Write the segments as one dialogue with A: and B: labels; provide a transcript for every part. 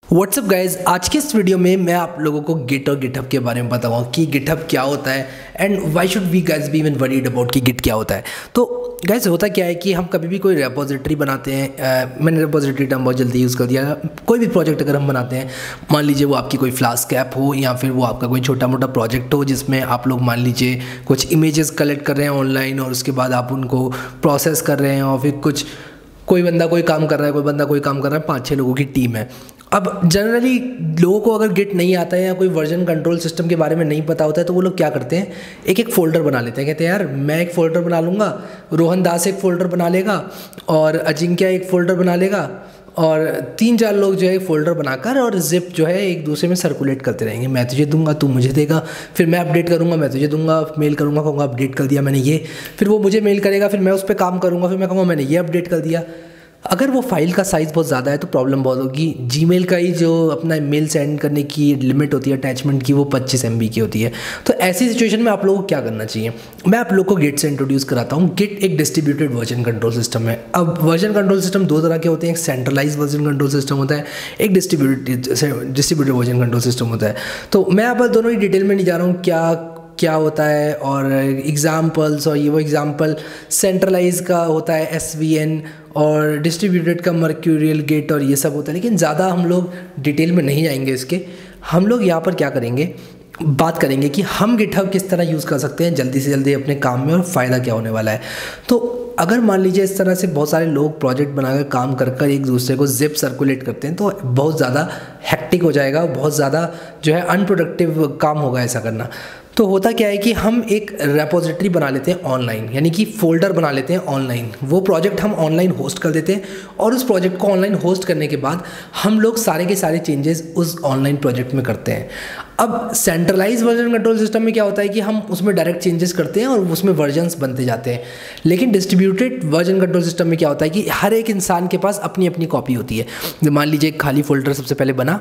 A: What's up guys, आज के इस वीडियो में मैं आप लोगों को गिट और गिटहब के बारे में बताऊंगा कि गिटहब क्या होता है and why should we guys be even worried about कि गिट क्या होता है। तो गाइज होता क्या है कि हम कभी भी कोई रेपोजिटरी बनाते हैं, मैंने रेपोजिटरी टर्म बहुत जल्दी यूज़ कर दिया। कोई भी प्रोजेक्ट अगर हम बनाते हैं, मान लीजिए वो आपकी कोई फ्लास्क ऐप हो या फिर वो आपका कोई छोटा मोटा प्रोजेक्ट हो जिसमें आप लोग मान लीजिए कुछ इमेजेस कलेक्ट कर रहे हैं ऑनलाइन और उसके बाद आप उनको प्रोसेस कर रहे हैं और फिर कुछ कोई बंदा कोई काम कर रहा है, कोई बंदा कोई काम कर रहा है, 5-6 लोगों की टीम है। अब जनरली लोगों को अगर गिट नहीं आता है या कोई वर्जन कंट्रोल सिस्टम के बारे में नहीं पता होता है तो वो लोग क्या करते हैं, एक एक फोल्डर बना लेते हैं। कहते हैं यार मैं एक फ़ोल्डर बना लूँगा, रोहन दास एक फ़ोल्डर बना लेगा और अजिंक्य एक फ़ोल्डर बना लेगा और 3-4 लोग जो है एक फ़ोल्डर बनाकर और जिप जो है एक दूसरे में सर्कुलेट करते रहेंगे। मैं तुझे दूंगा, तू मुझे देगा, फिर मैं अपडेट करूँगा, मैं तुझे दूंगा, मेल करूँगा, कहूँगा अपडेट कर दिया मैंने ये, फिर वो मुझे मेल करेगा, फिर मैं उस पर काम करूँगा, फिर मैं कहूँगा मैंने ये अपडेट कर दिया। अगर वो फाइल का साइज़ बहुत ज़्यादा है तो प्रॉब्लम बहुत होगी। जीमेल का ही जो अपना मेल सेंड करने की लिमिट होती है अटैचमेंट की, वो 25 MB की होती है। तो ऐसी सिचुएशन में आप लोगों को क्या करना चाहिए, मैं आप लोग को गिट से इंट्रोड्यूस कराता हूँ। गिट एक डिस्ट्रीब्यूटेड वर्जन कंट्रोल सिस्टम है। अब वर्जन कंट्रोल सिस्टम दो तरह के होते हैं, एक सेंट्रलाइज वर्जन कंट्रोल सिस्टम होता है, एक डिस्ट्रीब्यूटेड वर्जन कंट्रोल सिस्टम होता है। तो मैं यहाँ पर दोनों ही डिटेल में नहीं जा रहा हूँ क्या होता है और एग्जाम्पल्स, और ये वो एग्जाम्पल सेंट्रलाइज का होता है SVN और डिस्ट्रीब्यूटेड का मर्क्यूरियल गिट और ये सब होता है। लेकिन ज़्यादा हम लोग डिटेल में नहीं जाएंगे इसके। हम लोग यहाँ पर क्या करेंगे, बात करेंगे कि हम गिटहब किस तरह यूज़ कर सकते हैं जल्दी से जल्दी अपने काम में और फ़ायदा क्या होने वाला है। तो अगर मान लीजिए इस तरह से बहुत सारे लोग प्रोजेक्ट बनाकर काम कर एक दूसरे को जिप सर्कुलेट करते हैं तो बहुत ज़्यादा हेक्टिक हो जाएगा, बहुत ज़्यादा जो है अनप्रोडक्टिव काम होगा ऐसा करना। तो होता क्या है कि हम एक रेपोजिटरी बना लेते हैं ऑनलाइन, यानी कि फ़ोल्डर बना लेते हैं ऑनलाइन। वो प्रोजेक्ट हम ऑनलाइन होस्ट कर देते हैं और उस प्रोजेक्ट को ऑनलाइन होस्ट करने के बाद हम लोग सारे के सारे चेंजेस उस ऑनलाइन प्रोजेक्ट में करते हैं। अब सेंट्रलाइज वर्जन कंट्रोल सिस्टम में क्या होता है कि हम उसमें डायरेक्ट चेंजेस करते हैं और उसमें वर्जन्स बनते जाते हैं। लेकिन डिस्ट्रीब्यूटेड वर्जन कंट्रोल सिस्टम में क्या होता है कि हर एक इंसान के पास अपनी अपनी कॉपी होती है। मान लीजिए एक खाली फोल्डर सबसे पहले बना,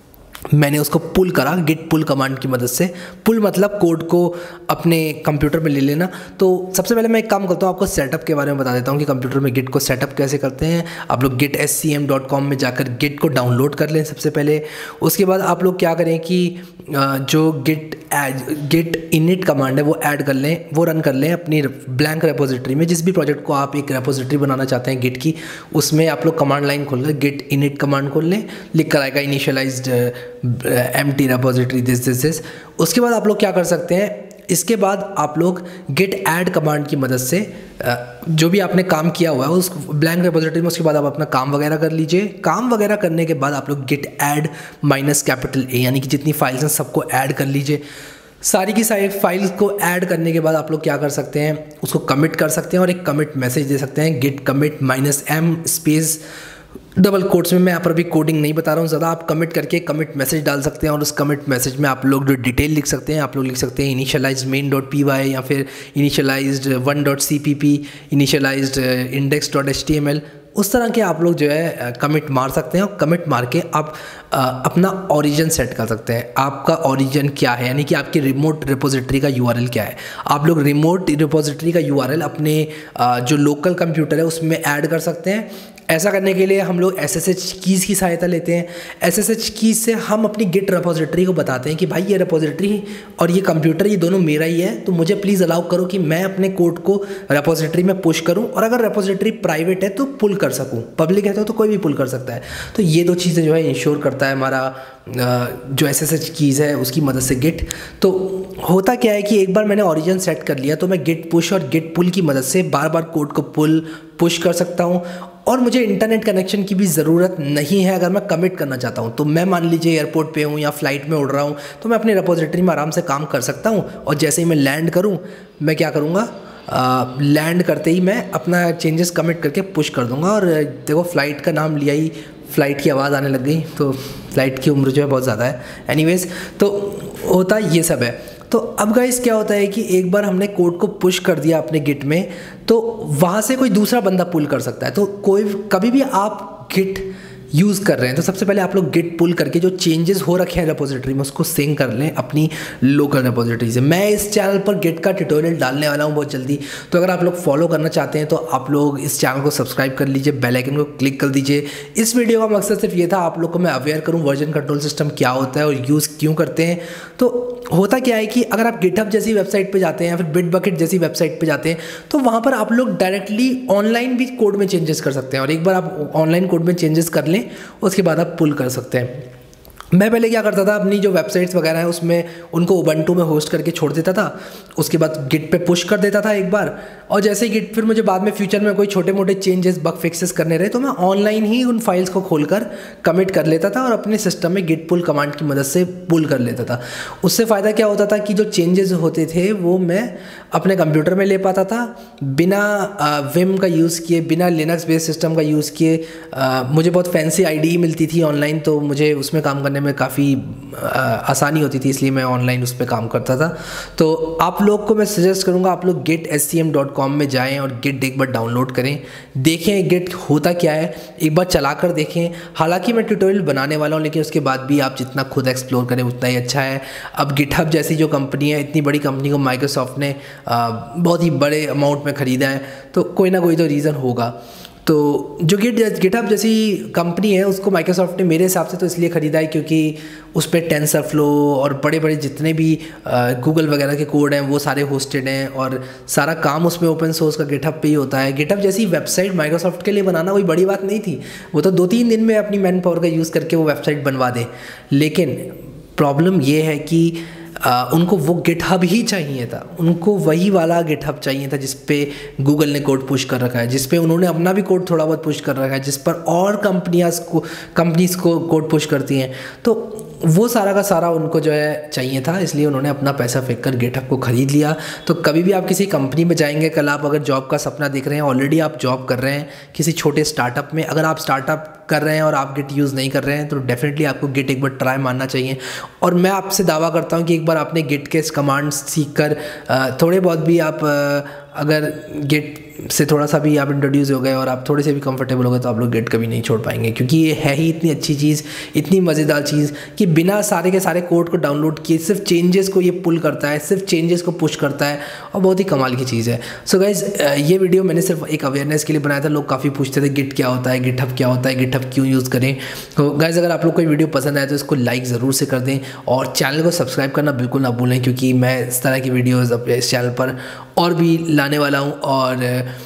A: मैंने उसको पुल करा गिट पुल कमांड की मदद से। पुल मतलब कोड को अपने कंप्यूटर में ले लेना। तो सबसे पहले मैं एक काम करता हूँ, आपको सेटअप के बारे में बता देता हूँ कि कंप्यूटर में गिट को सेटअप कैसे करते हैं। आप लोग gitscm.com में जाकर गिट को डाउनलोड कर लें सबसे पहले। उसके बाद आप लोग क्या करें कि जो गिट इनिट कमांड है वो ऐड कर लें, वो रन कर लें अपनी ब्लैंक रेपोजिटरी में। जिस भी प्रोजेक्ट को आप एक रेपोजिटरी बनाना चाहते हैं गिट की, उसमें आप लोग कमांड लाइन खोल कर गिट इनिट कमांड खोल लें, लिख कर आएगा इनिशियलाइज्ड एम्प्टी रेपोजिटरी दिस। उसके बाद आप लोग क्या कर सकते हैं, इसके बाद आप लोग गिट ऐड कमांड की मदद से जो भी आपने काम किया हुआ है उस ब्लैंक रेपोजिटरी में, उसके बाद आप अपना काम वगैरह कर लीजिए। काम वगैरह करने के बाद आप लोग गिट ऐड -A यानी कि जितनी फाइल्स हैं सबको ऐड कर लीजिए। सारी की सारी फाइल्स को ऐड करने के बाद आप लोग क्या कर सकते हैं, उसको कमिट कर सकते हैं और एक कमिट मैसेज दे सकते हैं, git commit -M space double quotes में। मैं यहाँ पर अभी कोडिंग नहीं बता रहा हूँ ज़्यादा, आप कमिट करके कमिट मैसेज डाल सकते हैं और उस कमिट मैसेज में आप लोग जो डिटेल लिख सकते हैं, आप लोग लिख सकते हैं इनिशियलाइज्ड main.py या फिर इनिशियलाइज्ड 1.cpp, इनिशियलाइज्ड index.html। उस तरह के आप लोग जो है कमिट मार सकते हैं और कमिट मार के आप अपना ओरिजिन सेट कर सकते हैं। आपका ओरिजिन क्या है, यानी कि आपकी रिमोट रिपोजिटरी का URL क्या है। आप लोग रिमोट रिपोजिटरी का URL अपने जो लोकल कंप्यूटर है उसमें ऐड कर सकते हैं। ऐसा करने के लिए हम लोग SSH कीज़ की सहायता लेते हैं। SSH कीज़ से हम अपनी गिट रेपोजिटरी को बताते हैं कि भाई ये रेपोजिटरी और ये कंप्यूटर ये दोनों मेरा ही है, तो मुझे प्लीज़ अलाउ करो कि मैं अपने कोड को रेपोजिटरी में पुश करूं और अगर रेपोजिटरी प्राइवेट है तो पुल कर सकूं, पब्लिक है तो कोई भी पुल कर सकता है। तो ये दो चीज़ें जो है इंश्योर करता है हमारा जो SSH कीज़ है उसकी मदद से गिट। तो होता क्या है कि एक बार मैंने ओरिजिन सेट कर लिया तो मैं गिट पुश और गिट पुल की मदद से बार बार कोड को पुश कर सकता हूँ और मुझे इंटरनेट कनेक्शन की भी ज़रूरत नहीं है। अगर मैं कमिट करना चाहता हूँ तो मैं मान लीजिए एयरपोर्ट पे हूँ या फ्लाइट में उड़ रहा हूँ तो मैं अपनी रेपोजिटरी में आराम से काम कर सकता हूँ और जैसे ही मैं लैंड करूँ मैं क्या करूँगा, लैंड करते ही मैं अपना चेंजेस कमिट करके पुश कर दूँगा। और देखो फ्लाइट का नाम लिया ही फ़्लाइट की आवाज़ आने लग गई, तो फ़्लाइट की उम्र जो है बहुत ज़्यादा है। एनीवेज़, तो होता ये सब है। तो अब गाइस क्या होता है कि एक बार हमने कोड को पुश कर दिया अपने गिट में तो वहाँ से कोई दूसरा बंदा पुल कर सकता है। तो कोई कभी भी आप गिट यूज़ कर रहे हैं तो सबसे पहले आप लोग गिट पुल करके जो चेंजेस हो रखे हैं रेपोजिटरी में उसको सिंक कर लें अपनी लोकल रेपोजिटरी से। मैं इस चैनल पर गिट का ट्यूटोरियल डालने वाला हूँ बहुत जल्दी, तो अगर आप लोग फॉलो करना चाहते हैं तो आप लोग इस चैनल को सब्सक्राइब कर लीजिए, बेल आइकन को क्लिक कर दीजिए। इस वीडियो का मकसद सिर्फ ये था आप लोग को मैं अवेयर करूँ वर्जन कंट्रोल सिस्टम क्या होता है और यूज़ क्यों करते हैं। तो होता क्या है कि अगर आप गिटहब जैसी वेबसाइट पे जाते हैं या फिर बिटबकेट जैसी वेबसाइट पे जाते हैं तो वहाँ पर आप लोग डायरेक्टली ऑनलाइन भी कोड में चेंजेस कर सकते हैं, और एक बार आप ऑनलाइन कोड में चेंजेस कर लें उसके बाद आप पुल कर सकते हैं। मैं पहले क्या करता था, अपनी जो वेबसाइट्स वगैरह हैं उसमें उनको उबंटू में होस्ट करके छोड़ देता था, उसके बाद गिट पे पुश कर देता था एक बार, और जैसे ही गिट फिर मुझे बाद में फ्यूचर में कोई छोटे मोटे चेंजेस बग फिक्सेस करने रहे तो मैं ऑनलाइन ही उन फाइल्स को खोलकर कमिट कर लेता था और अपने सिस्टम में गिट पुल कमांड की मदद से पुल कर लेता था। उससे फ़ायदा क्या होता था कि जो चेंजेस होते थे वो मैं अपने कंप्यूटर में ले पाता था बिना विम का यूज़ किए, बिना लिनक्स बेस्ड सिस्टम का यूज़ किए। मुझे बहुत फैंसी आईडी मिलती थी ऑनलाइन, तो मुझे उसमें काम करने में काफ़ी आसानी होती थी, इसलिए मैं ऑनलाइन उस पर काम करता था। तो आप लोग को मैं सजेस्ट करूँगा आप लोग gitscm.com में जाएं और गिट एक बार डाउनलोड करें, देखें गिट होता क्या है, एक बार चला कर देखें। हालांकि मैं ट्यूटोरियल बनाने वाला हूँ लेकिन उसके बाद भी आप जितना खुद एक्सप्लोर करें उतना ही अच्छा है। अब गिटहब जैसी जो कंपनी है, इतनी बड़ी कंपनी को माइक्रोसॉफ्ट ने बहुत ही बड़े अमाउंट में ख़रीदा है, तो कोई ना कोई तो रीज़न होगा। तो जो गिटहब जैसी कंपनी है उसको माइक्रोसॉफ्ट ने मेरे हिसाब से तो इसलिए ख़रीदा है क्योंकि उस पर टेंसरफ्लो और बड़े बड़े जितने भी गूगल वगैरह के कोड हैं वो सारे होस्टेड हैं और सारा काम उसमें ओपन सोर्स का गिटहब पे ही होता है। गिटहब जैसी वेबसाइट माइक्रोसॉफ्ट के लिए बनाना कोई बड़ी बात नहीं थी, वो तो 2-3 दिन में अपनी मैन पावर का यूज़ करके वो वेबसाइट बनवा दें। लेकिन प्रॉब्लम ये है कि उनको वो गिटहब ही चाहिए था, उनको वही वाला गिटहब चाहिए था जिस पे गूगल ने कोड पुश कर रखा है, जिस पे उन्होंने अपना भी कोड थोड़ा बहुत पुश कर रखा है, जिस पर और कंपनीज को कोड पुश करती हैं। तो वो सारा का सारा उनको जो है चाहिए था, इसलिए उन्होंने अपना पैसा फेंक कर गिटहब को ख़रीद लिया। तो कभी भी आप किसी कंपनी में जाएंगे, कल आप अगर जॉब का सपना देख रहे हैं, ऑलरेडी आप जॉब कर रहे हैं किसी छोटे स्टार्टअप में, अगर आप स्टार्टअप कर रहे हैं और आप गिट यूज़ नहीं कर रहे हैं तो डेफिनेटली आपको गिट एक बार ट्राई मारना चाहिए। और मैं आपसे दावा करता हूँ कि एक बार आपने गिट के कमांड्स सीख कर थोड़े बहुत भी आप अगर गिट से थोड़ा सा भी आप इंट्रोड्यूस हो गए और आप थोड़े से भी कंफर्टेबल हो गए तो आप लोग गिट कभी नहीं छोड़ पाएंगे, क्योंकि ये है ही इतनी अच्छी चीज़, इतनी मज़ेदार चीज़ कि बिना सारे के सारे कोड को डाउनलोड किए सिर्फ चेंजेस को ये पुल करता है, सिर्फ चेंजेस को पुश करता है, और बहुत ही कमाल की चीज़ है। सो गाइज़ ये वीडियो मैंने सिर्फ एक अवेयरनेस के लिए बनाया था। लोग काफ़ी पूछते थे गिट क्या होता है, गिटहब क्या होता है, गिटहब क्यों यूज़ करें। तो गाइज़ अगर आप लोग को ये वीडियो पसंद आए तो इसको लाइक ज़रूर से कर दें और चैनल को सब्सक्राइब करना बिल्कुल ना भूलें, क्योंकि मैं इस तरह की वीडियोज़ अपने इस चैनल पर और भी लाने वाला हूँ। और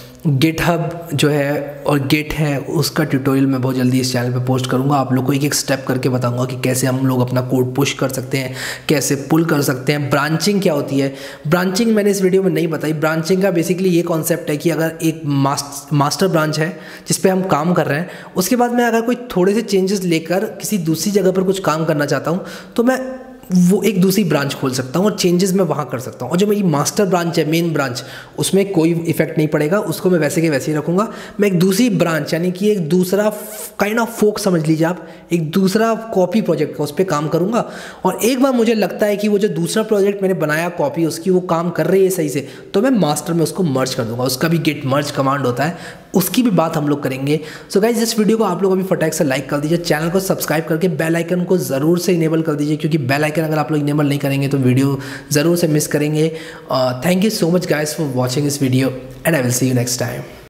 A: गिटहब जो है और गिट है उसका ट्यूटोरियल मैं बहुत जल्दी इस चैनल पे पोस्ट करूँगा। आप लोग को एक एक स्टेप करके बताऊँगा कि कैसे हम लोग अपना कोड पुश कर सकते हैं, कैसे पुल कर सकते हैं। ब्रांचिंग क्या होती है, ब्रांचिंग मैंने इस वीडियो में नहीं बताई। ब्रांचिंग का बेसिकली ये कॉन्सेप्ट है कि अगर एक मास्टर ब्रांच है जिस पे हम काम कर रहे हैं, उसके बाद मैं अगर कोई थोड़े से चेंजेस लेकर किसी दूसरी जगह पर कुछ काम करना चाहता हूँ तो मैं वो एक दूसरी ब्रांच खोल सकता हूँ और चेंजेस मैं वहाँ कर सकता हूँ। और जो मेरी मास्टर ब्रांच है, मेन ब्रांच, उसमें कोई इफेक्ट नहीं पड़ेगा, उसको मैं वैसे के वैसे ही रखूँगा। मैं एक दूसरी ब्रांच यानी कि एक दूसरा काइंड ऑफ फोक समझ लीजिए आप, एक दूसरा कॉपी प्रोजेक्ट का उस पर काम करूँगा। और एक बार मुझे लगता है कि वो जो दूसरा प्रोजेक्ट मैंने बनाया कॉपी उसकी वो काम कर रही है सही से, तो मैं मास्टर में उसको मर्ज कर दूँगा। उसका भी गिट मर्ज कमांड होता है, उसकी भी बात हम लोग करेंगे। सो गाइज इस वीडियो को आप लोग अभी फटाक से लाइक कर दीजिए, चैनल को सब्सक्राइब करके बेल आइकन को ज़रूर से इनेबल कर दीजिए, क्योंकि बेल आइकन अगर आप लोग इनेबल नहीं करेंगे तो वीडियो ज़रूर से मिस करेंगे। Thank you so much guys for watching this video and I will see you next time.